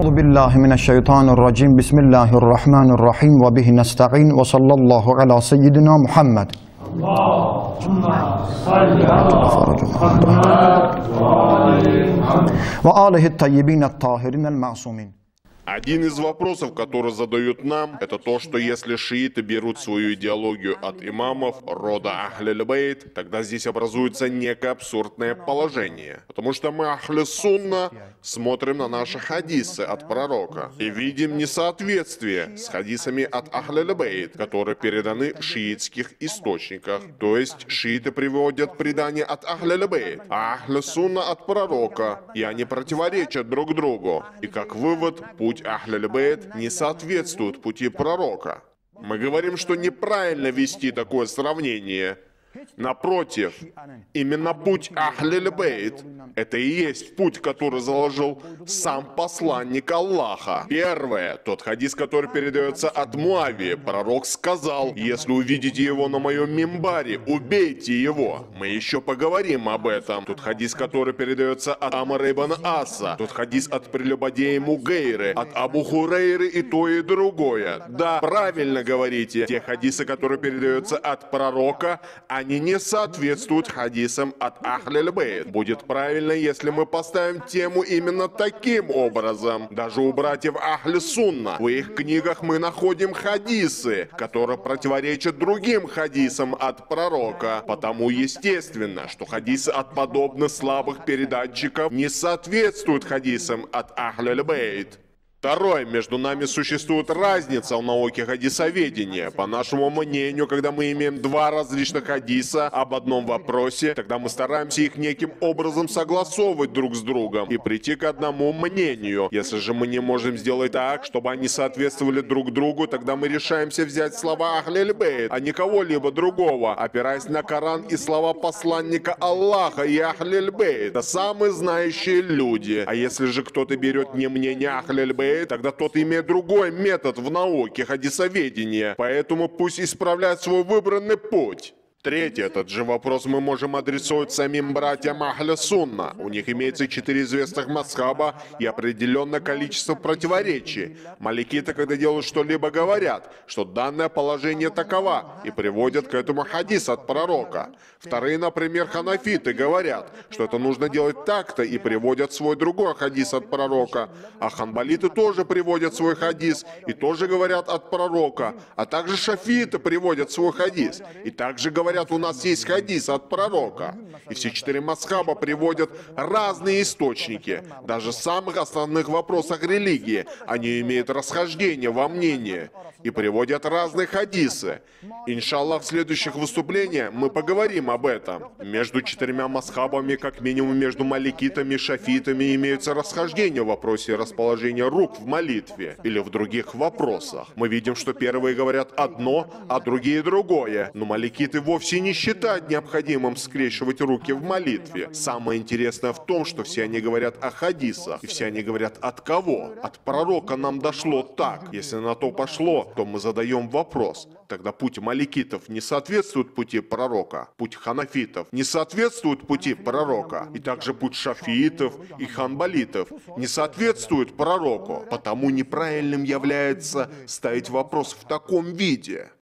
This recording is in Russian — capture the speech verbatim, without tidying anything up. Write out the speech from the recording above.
Euzu billahi mineşşeytanirracim. Bismillahirrahmanirrahim ve bihi nestaîn ve sallallahu ala seyyidina Muhammed. Allahümme salli ala Muhammed ve âlihi tayyibînet tahirinel ma'sûmîn. Один из вопросов, который задают нам, это то, что если шииты берут свою идеологию от имамов рода Ахль-аль-Бейт, тогда здесь образуется некое абсурдное положение. Потому что мы, Ахль-сунна, смотрим на наши хадисы от пророка и видим несоответствие с хадисами от Ахль-аль-Бейт, которые переданы в шиитских источниках. То есть шииты приводят предания от Ахль-аль-Бейт, а Ахль-сунна от пророка, и они противоречат друг другу. И как вывод, путь Ахль-аль-Бейт не соответствует пути пророка. Мы говорим, что неправильно вести такое сравнение. Напротив, именно путь Ахль-аль-Бейт — это и есть путь, который заложил сам посланник Аллаха. Первое, тот хадис, который передается от Муавии. Пророк сказал: если увидите его на моем мимбаре, убейте его. Мы еще поговорим об этом. Тот хадис, который передается от Амара ибн Аса. Тот хадис от прелюбодея Мугейры, от Абу Хурейры, и то, и другое. Да, правильно говорите, те хадисы, которые передаются от пророка, они не соответствуют хадисам от Ахль-аль-Бейт. Будет правильно, если мы поставим тему именно таким образом. Даже у братьев Ахль-сунна в их книгах мы находим хадисы, которые противоречат другим хадисам от пророка. Потому естественно, что хадисы от подобных слабых передатчиков не соответствуют хадисам от Ахль-аль-Бейт. Второе. Между нами существует разница в науке хадисоведения. По нашему мнению, когда мы имеем два различных хадиса об одном вопросе, тогда мы стараемся их неким образом согласовывать друг с другом и прийти к одному мнению. Если же мы не можем сделать так, чтобы они соответствовали друг другу, тогда мы решаемся взять слова Ахль-аль-Бейт, а не кого-либо другого, опираясь на Коран и слова посланника Аллаха и Ахль-аль-Бейт. Это самые знающие люди. А если же кто-то берет не мнение Ахль-аль-Бейт, тогда тот имеет другой метод в науке хадисоведения, поэтому пусть исправляет свой выбранный путь. Третий, этот же вопрос мы можем адресовать самим братьям Ахль-сунна. У них имеется четыре известных мазхаба и определенное количество противоречий. Маликиты, когда делают что-либо, говорят, что данное положение таково, и приводят к этому хадис от пророка. Вторые, например, ханафиты, говорят, что это нужно делать так-то, и приводят свой другой хадис от пророка. А ханбалиты тоже приводят свой хадис, и тоже говорят от пророка. А также шафииты приводят свой хадис, и также говорят, Говорят, у нас есть хадис от пророка. И все четыре мазхаба приводят разные источники. Даже в самых основных вопросах религии они имеют расхождение во мнении и приводят разные хадисы. Иншаллах, в следующих выступлениях мы поговорим об этом. Между четырьмя мазхабами, как минимум между маликитами и шафитами, имеются расхождения в вопросе расположения рук в молитве или в других вопросах. Мы видим, что первые говорят одно, а другие другое. Но маликиты вовсе не считают необходимым скрещивать руки в молитве. Самое интересное в том, что все они говорят о хадисах. И все они говорят от кого? От пророка нам дошло так. Если на то пошло, то мы задаем вопрос. Тогда путь маликитов не соответствует пути пророка. Путь ханафитов не соответствует пути пророка. И также путь шафиитов и ханбалитов не соответствует пророку. Потому неправильным является ставить вопрос в таком виде.